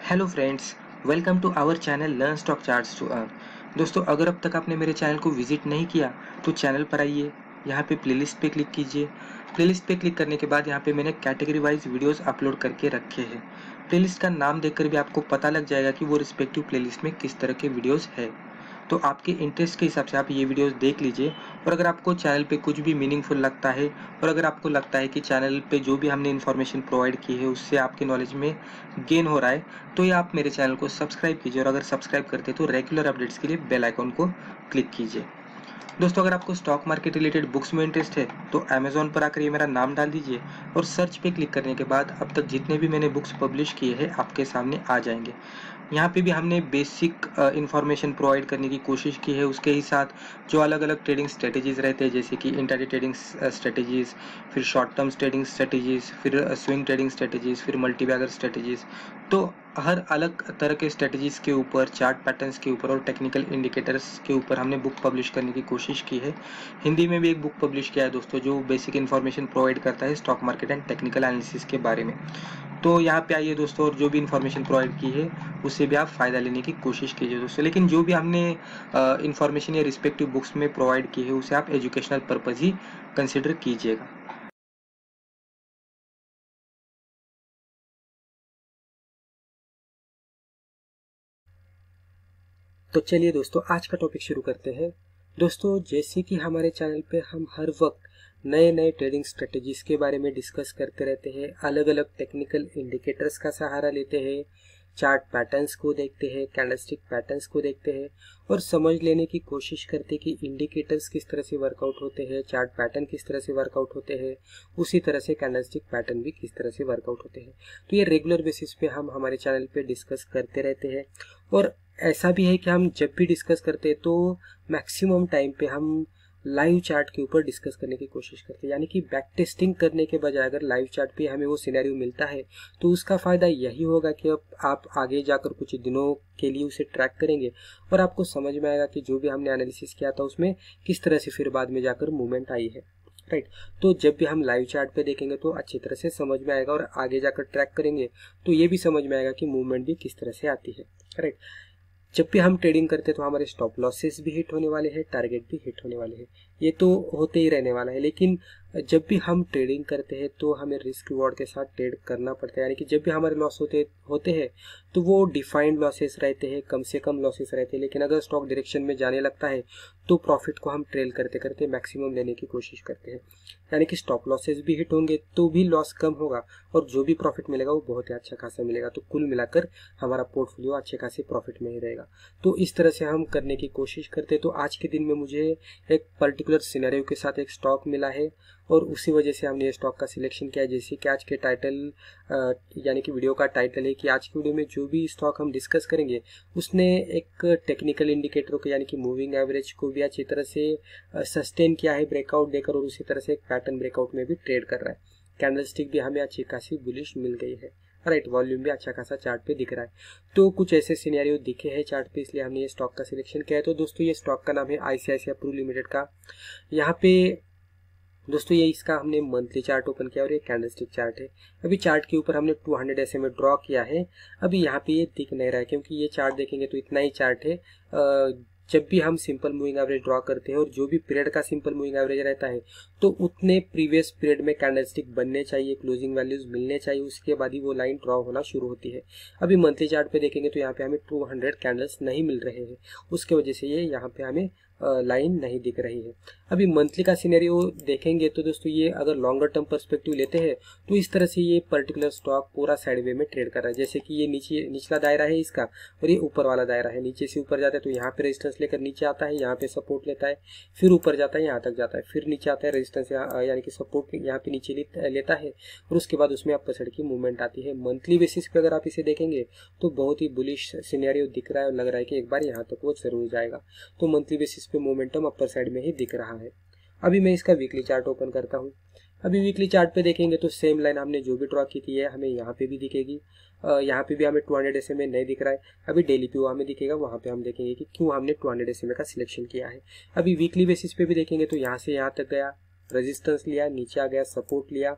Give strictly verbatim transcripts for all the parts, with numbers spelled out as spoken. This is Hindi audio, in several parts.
Hello friends, welcome to our channel learn stock charts to earn. दोस्तों, अगर अब तक आपने मेरे चैनल को विजिट नहीं किया तो चैनल पर आइए, यहाँ पे प्लेलिस्ट पे क्लिक कीजिए। प्लेलिस्ट पे क्लिक करने के बाद यहाँ पे मैंने कैटेगरी वाइज वीडियोस अपलोड करके रखे हैं। प्लेलिस्ट का नाम देखकर भी आपको पता लग जाएगा कि वो रिस्पेक्टिव प्लेलिस्ट में किस तरह के वीडियोज़ है। तो आपके इंटरेस्ट के हिसाब से आप ये वीडियोस देख लीजिए। और अगर आपको चैनल पे कुछ भी मीनिंगफुल लगता है और अगर आपको लगता है कि चैनल पे जो भी हमने इन्फॉर्मेशन प्रोवाइड की है उससे आपके नॉलेज में गेन हो रहा है, तो ये आप मेरे चैनल को सब्सक्राइब कीजिए। और अगर सब्सक्राइब करते हैं तो रेगुलर अपडेट्स के लिए बेल आइकॉन को क्लिक कीजिए। दोस्तों, अगर आपको स्टॉक मार्केट रिलेटेड बुक्स में इंटरेस्ट है तो अमेजोन पर आकर ये मेरा नाम डाल दीजिए और सर्च पे क्लिक करने के बाद अब तक जितने भी मैंने बुक्स पब्लिश किए हैं आपके सामने आ जाएंगे। यहाँ पे भी हमने बेसिक इंफॉर्मेशन प्रोवाइड करने की कोशिश की है। उसके ही साथ जो अलग अलग ट्रेडिंग स्ट्रेटेजीज रहते हैं, जैसे कि इंट्राडे ट्रेडिंग स्ट्रेटेजीज, फिर शॉर्ट टर्म ट्रेडिंग स्ट्रेटेजीज, फिर स्विंग ट्रेडिंग स्ट्रेटेजीज, फिर मल्टीबैगर स्ट्रेटेजीज, तो हर अलग तरह के स्ट्रेटेजीज के ऊपर, चार्ट पैटर्न्स के ऊपर और टेक्निकल इंडिकेटर्स के ऊपर हमने बुक पब्लिश करने की कोशिश की है। हिंदी में भी एक बुक पब्लिश किया है दोस्तों, जो बेसिक इन्फॉर्मेशन प्रोवाइड करता है stock market and technical analysis के बारे में। तो यहाँ पे आइए दोस्तों, और जो भी इन्फॉर्मेशन प्रोवाइड की है उससे भी आप फ़ायदा लेने की कोशिश कीजिए दोस्तों। लेकिन जो भी हमने इन्फॉर्मेशन या रिस्पेक्टिव बुक्स में प्रोवाइड की है उसे आप एजुकेशनल पर्पज़ ही कंसिडर कीजिएगा। तो चलिए दोस्तों, आज का टॉपिक शुरू करते हैं। दोस्तों, जैसे कि हमारे चैनल पे हम हर वक्त नए नए ट्रेडिंग स्ट्रेटेजीज के बारे में डिस्कस करते रहते हैं, अलग अलग टेक्निकल इंडिकेटर्स का सहारा लेते हैं, चार्ट पैटर्न्स को देखते हैं, कैंडलस्टिक पैटर्न्स को देखते हैं और समझ लेने की कोशिश करते हैं कि इंडिकेटर्स किस तरह से वर्कआउट होते हैं, चार्ट पैटर्न किस तरह से वर्कआउट होते हैं, उसी तरह से कैंडलस्टिक पैटर्न भी किस तरह से वर्कआउट होते हैं। तो ये रेगुलर बेसिस पे हम हमारे चैनल पे डिस्कस करते रहते हैं। और ऐसा भी है कि हम जब भी डिस्कस करते हैं तो मैक्सिमम टाइम पे हम लाइव चार्ट के ऊपर डिस्कस करने की कोशिश करते हैं, यानी कि बैक टेस्टिंग करने के बजाय अगर लाइव चार्ट पे हमें वो सिनेरियो मिलता है तो उसका फ़ायदा यही होगा कि अब आप आगे जाकर कुछ दिनों के लिए उसे ट्रैक करेंगे और आपको समझ में आएगा कि जो भी हमने एनालिसिस किया था उसमें किस तरह से फिर बाद में जाकर मूवमेंट आई है। राइट, तो जब भी हम लाइव चार्ट पे देखेंगे तो अच्छी तरह से समझ में आएगा और आगे जाकर ट्रैक करेंगे तो ये भी समझ में आएगा कि मूवमेंट भी किस तरह से आती है। राइट, जब भी हम ट्रेडिंग करते हैं तो हमारे स्टॉप लॉसेस भी हिट होने वाले हैं, टारगेट भी हिट होने वाले हैं, ये तो होते ही रहने वाला है। लेकिन जब भी हम ट्रेडिंग करते हैं तो हमें रिस्क रिवॉर्ड के साथ ट्रेड करना पड़ता है, यानी कि जब भी हमारे लॉस होते होते हैं तो वो डिफाइंड लॉसेस रहते हैं, कम से कम लॉसेस रहते हैं। लेकिन अगर स्टॉक डायरेक्शन में जाने लगता है तो प्रॉफिट को हम ट्रेल करते करते मैक्सिमम लेने की कोशिश करते हैं, यानी कि स्टॉप लॉसेस भी हिट होंगे तो भी लॉस कम होगा और जो भी प्रॉफिट मिलेगा वो बहुत ही अच्छा खासा मिलेगा। तो कुल मिलाकर हमारा पोर्टफोलियो अच्छे खासे प्रॉफिट में ही रहेगा। तो इस तरह से हम करने की कोशिश करते हैं। तो आज के दिन में मुझे एक पर्टिकुलर सिनेरियो के साथ एक स्टॉक मिला है और उसी वजह से हमने ये स्टॉक का सिलेक्शन किया है। जैसे कि आज के टाइटल यानी कि वीडियो का टाइटल है कि आज की वीडियो में जो भी स्टॉक हम डिस्कस करेंगे उसने एक टेक्निकल इंडिकेटर को यानी कि मूविंग एवरेज को भी अच्छी तरह से सस्टेन किया है ब्रेकआउट देकर, और उसी तरह से एक पैटर्न ब्रेकआउट में भी ट्रेड कर रहा है। कैंडलस्टिक भी हमें अच्छी खासी बुलिश मिल गई है। राइट, वॉल्यूम भी अच्छा खासा चार्ट पे दिख रहा है। तो कुछ ऐसे सिनेरियो दिखे हैं चार्ट पे, इसलिए हमने ये स्टॉक का सिलेक्शन किया है। तो दोस्तों, ये स्टॉक का नाम है आईसीआईसीआई प्रू लिमिटेड का। यहाँ पे दोस्तों ये इसका हमने मंथली चार्ट ओपन किया और ये कैंडलस्टिक चार्ट है। अभी चार्ट के ऊपर हमने two hundred S M A draw किया है। अभी यहाँ पे ये दिख नहीं रहा है क्योंकि ये चार्ट देखेंगे तो इतना ही चार्ट है। जब भी हम सिंपल मूविंग एवरेज ड्रॉ करते हैं और जो भी पीरियड का सिंपल मूविंग एवरेज रहता है तो उतने प्रीवियस पीरियड में कैंडलस्टिक बनने चाहिए, क्लोजिंग वैल्यूज मिलने चाहिए, उसके बाद ही वो लाइन ड्रॉ होना शुरू होती है। अभी मंथली चार्ट पे देखेंगे तो यहाँ पे हमें टू हंड्रेड कैंडल्स नहीं मिल रहे हैं, उसके वजह से ये यहाँ पे हमें लाइन नहीं दिख रही है। अभी मंथली का सिनेरियो देखेंगे तो दोस्तों ये अगर लॉन्गर टर्म पर्सपेक्टिव लेते हैं तो इस तरह से ये पर्टिकुलर स्टॉक पूरा साइड वे में ट्रेड कर रहा है। जैसे कि ये नीचे निचला दायरा है इसका और ये ऊपर वाला दायरा है। नीचे से ऊपर जाता है तो यहाँ पे रेजिस्टेंस लेकर नीचे आता है, यहाँ पे सपोर्ट लेता है, फिर ऊपर जाता है, यहाँ तक जाता है, फिर नीचे आता है, रेजिस्टेंस यानी कि सपोर्ट यहाँ पे नीचे लेता है और उसके बाद उसमें अपर साइड की मूवमेंट आती है। मंथली बेसिस पे अगर आप इसे देखेंगे तो बहुत ही बुलिश सिनेरियो दिख रहा है और लग रहा है कि एक बार यहाँ तक वो जरूर जाएगा। तो मंथली बेसिस पे मोमेंटम अपर साइड में ही दिख रहा है। अभी मैं इसका वीकली चार्ट ओपन करता हूँ। अभी वीकली चार्ट पे देखेंगे तो सेम लाइन हमने जो भी ड्रॉ की थी है हमें यहाँ पे भी दिखेगी। यहाँ पे भी हमें टू हंड्रेड एसएमए नहीं दिख रहा है। अभी डेली पे वो हमें दिखेगा, वहाँ पे हम देखेंगे कि क्यों हमने टू हंड्रेड एसएमए का सिलेक्शन किया है। अभी वीकली बेसिस पे भी देखेंगे तो यहाँ से यहाँ तक गया, रेजिस्टेंस लिया, नीचे आ गया, सपोर्ट लिया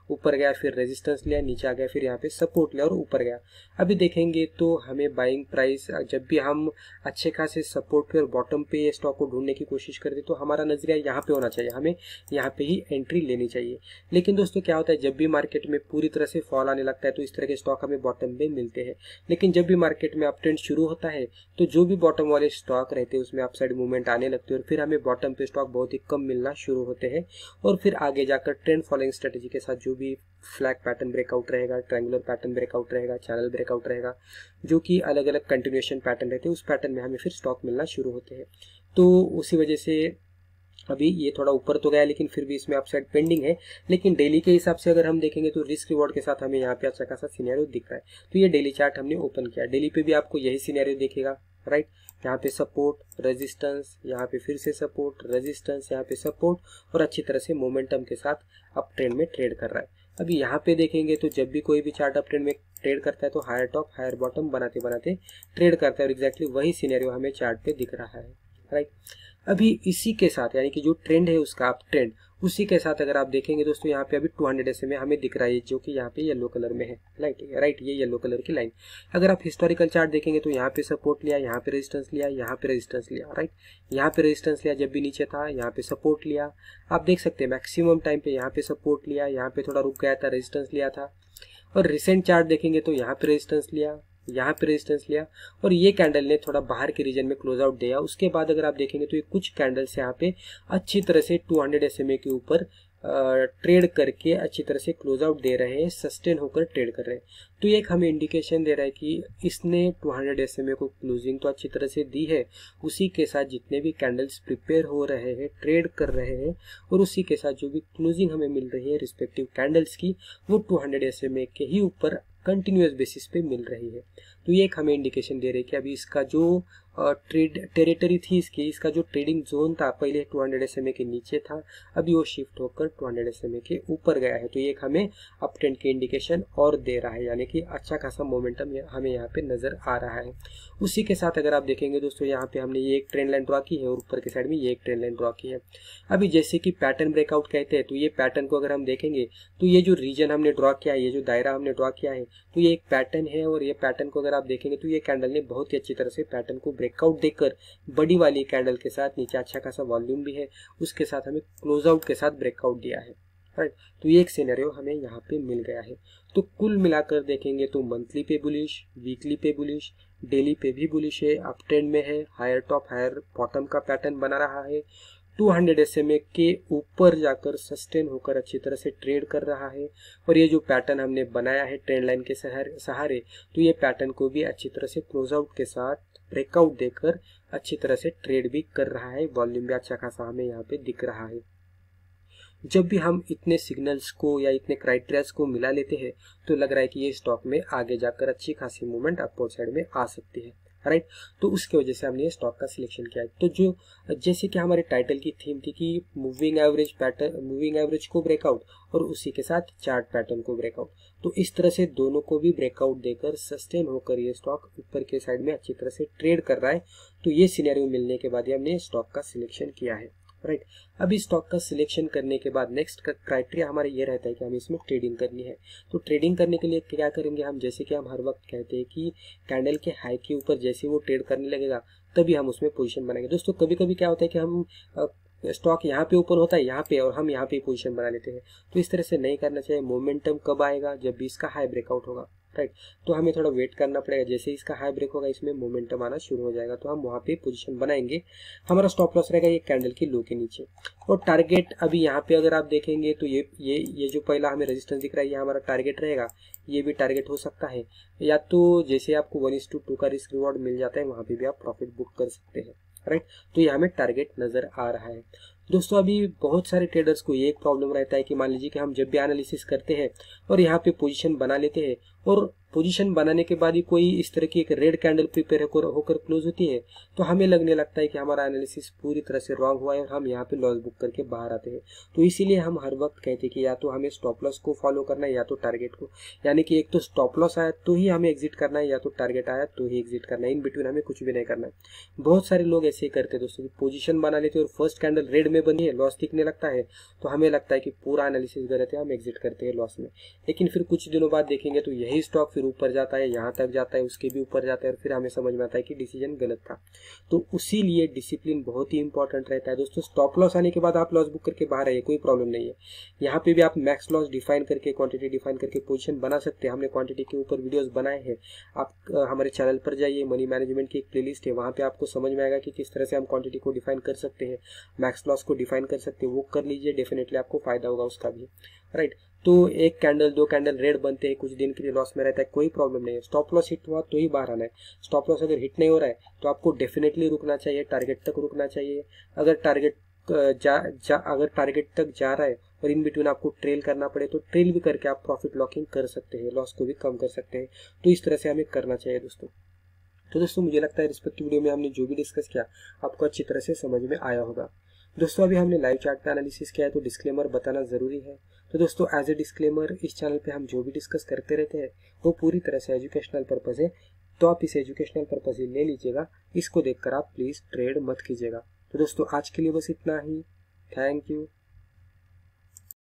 ऊपर गया, फिर रेजिस्टेंस लिया, नीचे आ गया, फिर यहाँ पे सपोर्ट लिया और ऊपर गया। अभी देखेंगे तो हमें बाइंग प्राइस, जब भी हम अच्छे खासे सपोर्ट पे और बॉटम पे ये स्टॉक को ढूंढने की कोशिश करते तो हमारा नजरिया यहाँ पे होना चाहिए, हमें यहाँ पे ही एंट्री लेनी चाहिए। लेकिन दोस्तों क्या होता है, जब भी मार्केट में पूरी तरह से फॉल आने लगता है तो इस तरह के स्टॉक हमें बॉटम पे मिलते हैं। लेकिन जब भी मार्केट में अप ट्रेंड शुरू होता है तो जो भी बॉटम वाले स्टॉक रहते हैं उसमें अपसाइड मूवमेंट आने लगते हैं और फिर हमें बॉटम पे स्टॉक बहुत ही कम मिलना शुरू होते हैं। और फिर आगे जाकर ट्रेंड फॉलोइंग स्ट्रेटेजी के साथ जो भी फ्लैग पैटर्न ब्रेकआउट रहेगा, ट्रायंगुलर पैटर्न ब्रेकआउट रहेगा, चैनल ब्रेकआउट रहेगा, जो कि अलग अलग कंटिन्यूएशन पैटर्न रहते हैं, उस पैटर्न में हमें फिर स्टॉक मिलना शुरू होते हैं। तो उसी वजह से अभी ये थोड़ा ऊपर तो गया लेकिन फिर भी इसमें अपसाइड पेंडिंग है। लेकिन डेली के हिसाब से अगर हम देखेंगे तो रिस्क रिवॉर्ड के साथ हमें यहाँ पे अच्छा खासा सिनेरियो दिख रहा है। तो ये डेली चार्ट हमने ओपन किया, डेली पे भी आपको यही सिनेरियो दिखेगा, राइट। यहाँ पे सपोर्ट, रेजिस्टेंस, यहाँ पे फिर से सपोर्ट, रेजिस्टेंस, यहाँ पे सपोर्ट और अच्छी तरह से मोमेंटम के साथ अप ट्रेंड में ट्रेड कर रहा है। अभी यहाँ पे देखेंगे तो जब भी कोई भी चार्ट अप ट्रेंड में ट्रेड करता है तो हायर टॉप हायर बॉटम बनाते बनाते ट्रेड करता है और एग्जैक्टली वही सिनेरियो हमें चार्ट पे दिख रहा है, राइट। अभी इसी के साथ यानी कि जो ट्रेंड है उसका अप ट्रेंड, उसी के साथ अगर आप देखेंगे दोस्तों यहाँ पे अभी two hundred S M A हमें दिख रहा है जो कि यहाँ पे येलो कलर में है, राइट राइट ये येलो कलर की लाइन। अगर आप हिस्टोरिकल चार्ट देखेंगे तो यहाँ पे सपोर्ट लिया, यहाँ पे रेजिस्टेंस लिया, यहाँ पे रेजिस्टेंस लिया, राइट। यहाँ पे रेजिस्टेंस लिया जब भी नीचे था, यहाँ पे सपोर्ट लिया। आप देख सकते हैं मैक्सिमम टाइम पे यहाँ पे सपोर्ट लिया, यहाँ पे थोड़ा रुक गया था, रेजिस्टेंस लिया था। और रिसेंट चार्ट देखेंगे तो यहाँ पे रेजिस्टेंस लिया, यहाँ पे रेजिस्टेंस लिया और ये कैंडल ने थोड़ा बाहर के रीजन में क्लोज आउट दिया। उसके बाद अगर आप देखेंगे तो ये कुछ कैंडल्स यहाँ पे अच्छी तरह से two hundred S M A के ऊपर ट्रेड करके अच्छी तरह से क्लोज आउट दे रहे हैं, सस्टेन होकर ट्रेड कर रहे हैं। तो ये एक हमें इंडिकेशन दे रहा है कि इसने two hundred S M A को क्लोजिंग तो अच्छी तरह से दी है, उसी के साथ जितने भी कैंडल्स प्रिपेयर हो रहे हैं, ट्रेड कर रहे हैं और उसी के साथ जो भी क्लोजिंग हमें मिल रही है रिस्पेक्टिव कैंडल्स की, वो two hundred S M A के ही ऊपर कंटिन्यूस बेसिस पे मिल रही है। तो ये एक हमें इंडिकेशन दे रही है कि अभी इसका जो ट्रेड टेरिटरी थी इसकी, इसका जो ट्रेडिंग जोन था पहले two hundred S M A के नीचे था, अभी वो शिफ्ट होकर two hundred S M A के ऊपर गया है। तो ये एक हमें अप ट्रेंड के इंडिकेशन और दे रहा है, यानी कि अच्छा खासा मोमेंटम हमें यहाँ पे नजर आ रहा है। उसी के साथ अगर आप देखेंगे दोस्तों यहाँ पे हमने ये एक ट्रेंड लाइन ड्रॉ की है और ऊपर के साइड में ये एक ट्रेंड लाइन ड्रॉ की है। अभी जैसे कि पैटर्न ब्रेकआउट कहते हैं, तो ये पैटर्न को अगर हम देखेंगे तो ये जो रीजन हमने ड्रॉ किया है, ये जो दायरा हमने ड्रॉ किया है, तो ये एक पैटर्न है और ये पैटर्न को अगर आप देखेंगे तो ये कैंडल ने बहुत ही अच्छी तरह से पैटर्न को ब्रेकआउट देकर बड़ी वाली कैंडल के साथ नीचे अच्छा खासा वॉल्यूम भी है, उसके साथ हमें क्लोज आउट के साथ ब्रेकआउट दिया है, राइट। तो ये एक सिनेरियो हमें यहाँ पे मिल गया है। तो कुल मिलाकर देखेंगे तो मंथली पे बुलिश, वीकली पे बुलिश, डेली पे भी बुलिश है, अप ट्रेंड में है, हायर टॉप हायर बॉटम का पैटर्न बना रहा है, two hundred S M A के ऊपर जाकर सस्टेन होकर अच्छी तरह से ट्रेड कर रहा है। और ये जो पैटर्न हमने बनाया है ट्रेंड लाइन के सहारे, तो ये पैटर्न को भी अच्छी तरह से क्लोज आउट के साथ ब्रेकआउट देकर अच्छी तरह से ट्रेड भी कर रहा है, वॉल्यूम भी अच्छा खासा हमें यहाँ पे दिख रहा है। जब भी हम इतने सिग्नल्स को या इतने क्राइटेरियाज को मिला लेते हैं तो लग रहा है कि ये स्टॉक में आगे जाकर अच्छी खासी मूवमेंट अपवर्ड साइड में आ सकती है, राइट। तो उसके वजह से हमने ये स्टॉक का सिलेक्शन किया है। तो जो जैसे कि हमारे टाइटल की थीम थी कि moving average pattern, moving average को ब्रेकआउट और उसी के साथ चार्ट पैटर्न को ब्रेकआउट, तो इस तरह से दोनों को भी ब्रेकआउट देकर सस्टेन होकर ये स्टॉक ऊपर के साइड में अच्छी तरह से ट्रेड कर रहा है। तो ये सिनेरियो मिलने के बाद हमने स्टॉक का सिलेक्शन किया है, राइट। अभी स्टॉक का सिलेक्शन करने के बाद नेक्स्ट का क्राइटेरिया हमारा ये रहता है कि हमें इसमें ट्रेडिंग करनी है। तो ट्रेडिंग करने के लिए क्या करेंगे हम, जैसे कि हम हर वक्त कहते हैं कि कैंडल के हाई के ऊपर जैसे वो ट्रेड करने लगेगा तभी हम उसमें पोजीशन बनाएंगे। दोस्तों कभी कभी क्या होता है कि हम स्टॉक यहाँ पे ओपन होता है यहाँ पे और हम यहाँ पे पोजीशन बना लेते हैं, तो इस तरह से नहीं करना चाहिए। मोमेंटम कब आएगा, जब भी इसका हाई ब्रेकआउट होगा, राइट। तो हमें थोड़ा वेट करना पड़ेगा, जैसे इसका हाई ब्रेक होगा इसमें मोमेंटम आना शुरू हो जाएगा तो हम वहाँ पे पोजीशन बनाएंगे। हमारा स्टॉप लॉस रहेगा ये कैंडल की लो के नीचे। और टारगेट अभी यहाँ पे अगर आप देखेंगे तो ये ये ये जो पहला हमें रेजिस्टेंस दिख रहा है ये हमारा टारगेट रहेगा, ये भी टारगेट हो सकता है, या तो जैसे आपको वन इज टू टू का रिस्क रिवॉर्ड मिल जाता है वहाँ पे भी आप प्रॉफिट बुक कर सकते हैं, राइट। तो ये हमें टारगेट नजर आ रहा है। दोस्तों अभी बहुत सारे ट्रेडर्स को ये एक प्रॉब्लम रहता है कि मान लीजिए कि हम जब भी एनालिसिस करते हैं और यहाँ पे पोजीशन बना लेते हैं और पोजीशन बनाने के बाद ही कोई इस तरह की एक रेड कैंडल प्रिपेयर होकर क्लोज होती है तो हमें लगने लगता है कि हमारा एनालिसिस पूरी तरह से रॉन्ग हुआ है और हम यहाँ पे लॉस बुक करके बाहर आते हैं। तो इसीलिए हम हर वक्त कहते हैं कि या तो हमें स्टॉप लॉस को फॉलो करना है या तो टारगेट को, यानी कि एक तो स्टॉप लॉस आया तो ही हमें एग्जिट करना है या तो टारगेट आया तो ही एग्जिट करना है, इन बिटवीन हमें कुछ भी नहीं करना है। बहुत सारे लोग ऐसे ही करते हैं दोस्तों, पोजीशन बना लेते हैं और फर्स्ट कैंडल रेड में हमें बनी है, लॉस दिखने लगता है तो हमें लगता है कि पूरा एनालिसिस गलत है, हम एग्जिट करते हैं लॉस में। लेकिन फिर कुछ दिनों बाद देखेंगे तो यही स्टॉक फिर ऊपर जाता है, यहाँ तक जाता है, उसके भी ऊपर जाता है, और फिर हमें समझ में आता है कि डिसीजन गलत था। तो उसी लिए डिसिप्लिन बहुत ही इंपॉर्टेंट रहता है दोस्तों। स्टॉप लॉस आने के बाद आप लॉस बुक करके बाहर आइए, कोई प्रॉब्लम नहीं है। यहाँ पे भी आप मैक्स लॉस डिफाइन करके, क्वांटिटी डिफाइन करके पोजीशन बना सकते हैं। हमने क्वांटिटी के ऊपर वीडियोस बनाए हैं, आप हमारे चैनल पर जाइए, मनी मैनेजमेंट की एक प्लेलिस्ट है, वहाँ पे आपको समझ में आएगा कि किस तरह से हम क्वांटिटी को डिफाइन कर सकते हैं, मैक्स लॉस को डिफाइन कर सकते हैं। वो कर लीजिए, डेफिनेटली आपको फायदा होगा उसका भी, राइट। तो एक कैंडल दो कैंडल रेड बनते हैं, कुछ दिन के लिए लॉस में रहता है, कोई प्रॉब्लम नहीं है। स्टॉप लॉस हिट हुआ तो ही बाहर आना है। स्टॉप लॉस अगर हिट नहीं हो रहा है तो आपको डेफिनेटली रुकना चाहिए, टारगेट तक रुकना चाहिए। अगर टारगेट जा, जा अगर टारगेट तक जा रहा है और इन बिटवीन आपको ट्रेल करना पड़े तो ट्रेल भी करके आप प्रॉफिट लॉकिंग कर सकते हैं, लॉस को भी कम कर सकते हैं। तो इस तरह से हमें करना चाहिए दोस्तों। तो दोस्तों मुझे लगता है रिस्पेक्टिव वीडियो में हमने जो भी डिस्कस किया आपको अच्छी तरह से समझ में आया होगा। दोस्तों अभी हमने लाइव चार्ट पे एनालिसिस किया है तो डिस्क्लेमर बताना जरूरी है। तो दोस्तों एज ए डिस्क्लेमर, इस चैनल पे हम जो भी डिस्कस करते रहते हैं वो पूरी तरह से एजुकेशनल पर्पज है, तो आप इसे एजुकेशनल पर्पज ही ले लीजिएगा। इसको देखकर आप प्लीज ट्रेड मत कीजिएगा। तो दोस्तों आज के लिए बस इतना ही। Thank you.